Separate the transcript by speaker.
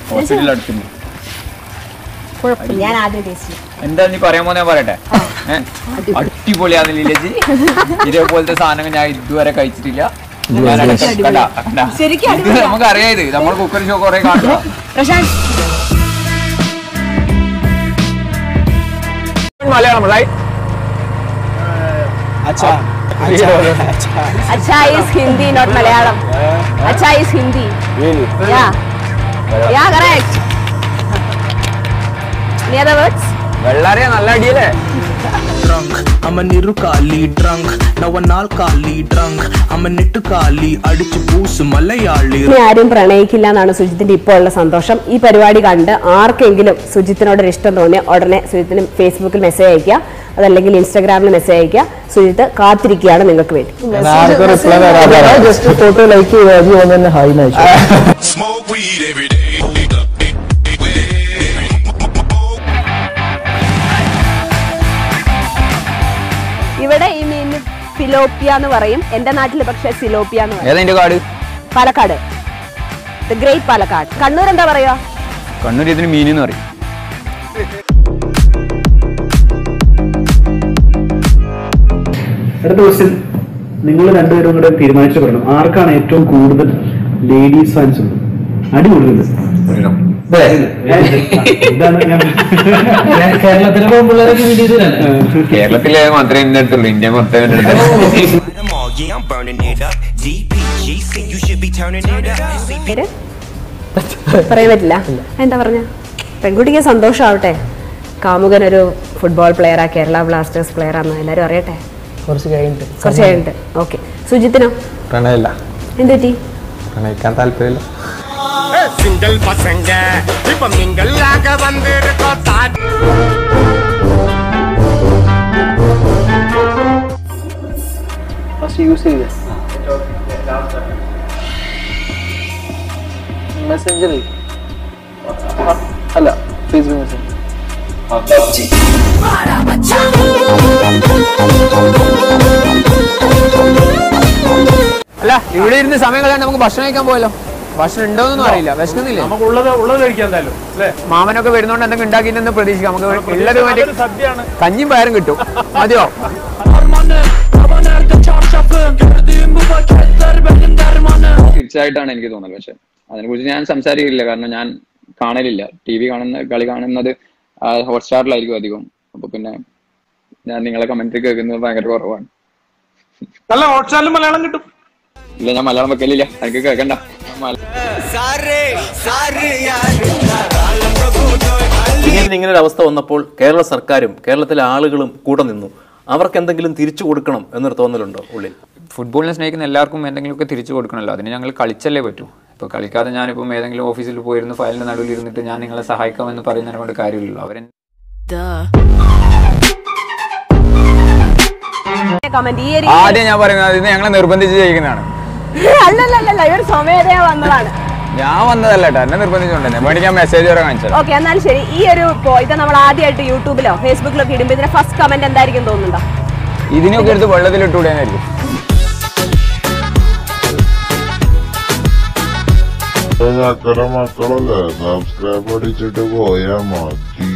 Speaker 1: ഹോസ്പിറ്റലിൽ അടുത്തുണ്ട്.
Speaker 2: ഞാൻ ആദ്യം ടേസ്റ്റ്
Speaker 1: എന്താ നീ പറയാൻ പോന്നെ പറയട്ടെ. അടിപൊളിയാന്ന് ലീലജി. ഇതേപോലത്തെ സാധനങ്ങൾ ഞാൻ ഇതുവരെ കഴിച്ചിട്ടില്ല. നമുക്ക് അറിയാം ഇത് നമ്മൾ കുക്കറി ഷോ കുറെ കാണുക.
Speaker 2: Prashanth
Speaker 1: Malayalam right?
Speaker 3: Acha.
Speaker 2: Acha is Hindi, not Malayalam. Acha is Hindi.
Speaker 3: Really?
Speaker 2: Yeah. Yeah, correct. Any other words?
Speaker 1: വെള്ളാറിയ നല്ല അടിയല്ലേ?
Speaker 4: Drunk, I'm a nirukali drunk. Now a nalkali drunk. I'm a nittukali അടിച്ചു പൂസ് മലയാളി.
Speaker 2: ആരും പ്രണയിക്കില്ല എന്നാണ് സുജിത്തിന്റെ ഇപ്പോൾ ഉള്ള സന്തോഷം. ഈ പരിപാടി കണ്ട് ആർക്കെങ്കിലും സുജിത്തിനോട് ഇഷ്ടം തോന്നിയ ഉടനെ സുജിത്തിന് ഫേസ്ബുക്കിൽ മെസ്സേജ് അയക്കുക, അതല്ലെങ്കിൽ ഇൻസ്റ്റാഗ്രാമിൽ മെസ്സേജ് അയക്കുക. സുജിത്ത് കാത്തിരിക്കുകയാണ് നിങ്ങൾക്ക് വേണ്ടി.
Speaker 3: ഫോട്ടോ ലൈക്ക്
Speaker 2: ഇവിടെ ഈ മീൻ ഫിലോപ്പിയ എന്ന് പറയും. എന്റെ നാട്ടിൽ പക്ഷെ സിലോപ്പിയ എന്ന് പറയും.
Speaker 1: ഏതാ കാട്?
Speaker 2: Palakkad, the great Palakkad. കണ്ണൂർ എന്താ പറയാ?
Speaker 1: കണ്ണൂർ ഇതിന് മീൻ എന്ന് പറയും.
Speaker 5: അടുത്ത ക്വസ്റ്റ്യൻ, നിങ്ങൾ രണ്ടുപേരും കൂടെ തീരുമാനിച്ചു പറയണം ആർക്കാണ് ഏറ്റവും കൂടുതൽ ലേഡീസ് ഫാൻസ് ഉള്ളത്? അടി കൂടുതൽ
Speaker 1: കേരളത്തിലെ മാത്രമേ എന്റെ അടുത്തുള്ളൂ, ഇന്ത്യ മൊത്തം എന്റെ അടുത്ത്.
Speaker 2: പറയാൻ പറ്റില്ല. എന്താ പറഞ്ഞ? പെൺകുട്ടിക്ക് സന്തോഷമാവട്ടെ, കാമുകൻ ഒരു ഫുട്ബോൾ പ്ലെയറാ, കേരള ബ്ലാസ്റ്റേഴ്സ് പ്ലെയർ ആണെന്ന് എല്ലാവരും അറിയട്ടെ. കുറച്ച് കഴിഞ്ഞിട്ട്. ഓക്കെ. സുജിത്തിനോ?
Speaker 3: പ്രണയമില്ല.
Speaker 2: എന്ത് പറ്റി?
Speaker 3: പ്രണയിക്കാൻ താല്പര്യമില്ല.
Speaker 4: സിംഗിൾ പസംഗ ഇപ്പൊ മിംഗിളാക വന്നിരിക്കോ താൻ.
Speaker 3: ഫസ്റ്റ് യൂസ് ചെയ്തേ മെസ്സഞ്ചറിൽ അല്ല ഫേസ്ബുക്ക് മെസ്സഞ്ചർ.
Speaker 1: അല്ല ഇവിടെ ഇരുന്ന് സമയം കളയാൻ നമുക്ക് ഭക്ഷണം കഴിക്കാൻ പോയല്ലോ. ഭക്ഷണം ഉണ്ടോന്നൊന്നും അറിയില്ല, വിശക്കുന്നില്ലേ? മാമനൊക്കെ വരുന്നോണ്ട് എന്തെങ്കിലും ഉണ്ടാക്കിയിട്ടെന്ന് പ്രതീക്ഷിക്കാം. നമുക്ക് ഉള്ളത് മറ്റേ കഞ്ഞിയും പയറും കിട്ടും. മതിയോ? തീർച്ചയായിട്ടാണ് എനിക്ക് തോന്നുന്നത്. പക്ഷെ അതിനെക്കുറിച്ച് ഞാൻ സംസാരിക്കില്ല, കാരണം ഞാൻ കാണലില്ല. കളി കാണുന്നത് ഹോട്ട്സ്റ്റാറിലായിരിക്കും അധികം. അപ്പൊ പിന്നെ ഞാൻ നിങ്ങളെ കമന്ററി കേൾക്കുന്നത് ഭയങ്കര കുറവാണ്.
Speaker 6: മലയാളം കിട്ടും.
Speaker 1: ഇല്ല, ഞാൻ മലയാളം വെക്കലില്ല, എനിക്ക് കേൾക്കണ്ട.
Speaker 7: പിന്നീട് ഇങ്ങനെ ഒരു അവസ്ഥ വന്നപ്പോൾ കേരള സർക്കാരും കേരളത്തിലെ ആളുകളും കൂടെ നിന്നു. അവർക്ക് എന്തെങ്കിലും തിരിച്ചു കൊടുക്കണം എന്നൊരു തോന്നലുണ്ടോ ഉള്ളിൽ?
Speaker 1: ഫുട്ബോളിനെ സ്നേഹിക്കുന്ന എല്ലാവർക്കും എന്തെങ്കിലുമൊക്കെ തിരിച്ചു കൊടുക്കണമല്ലോ. അതിന് ഞങ്ങൾ കളിച്ചല്ലേ പറ്റൂ. ഇപ്പോൾ കളിക്കാതെ ഞാനിപ്പം ഏതെങ്കിലും ഓഫീസിൽ പോയിരുന്നു ഫയലിന്റെ നടുവിൽ ഇരുന്നിട്ട് ഞാൻ നിങ്ങളെ സഹായിക്കാമെന്ന് പറയുന്നതിനെ കൊണ്ട് കാര്യമില്ലല്ലോ. ആദ്യം ഞാൻ പറയുന്നത് ഇത് ഞങ്ങളെ നിർബന്ധിച്ച് ചെയ്യിക്കുന്നതാണ്. ഞാൻ വന്നതല്ല കേട്ടോ, എന്നെ നിർബന്ധിച്ചുകൊണ്ടേ മേടിക്കാൻ മെസ്സേജ് വരെ കാണിച്ചത്.
Speaker 2: ഓക്കെ, എന്നാലും ശരി. ഈ ഒരു ഇത് നമ്മൾ ആദ്യമായിട്ട് യൂട്യൂബിലോ ഫേസ്ബുക്കിലോ ഒക്കെ ഇടുമ്പോൾ ഇതിന്റെ ഫസ്റ്റ് കമന്റ് എന്തായിരിക്കും തോന്നുന്നുണ്ടോ?
Speaker 1: ഇതിനൊക്കെ എടുത്ത് വെള്ളത്തിലിട്ടൂടെയായിരിക്കും.
Speaker 8: മക്കളല്ലേ സബ്സ്ക്രൈബ് അടിച്ചിട്ട് പോയാ മതി.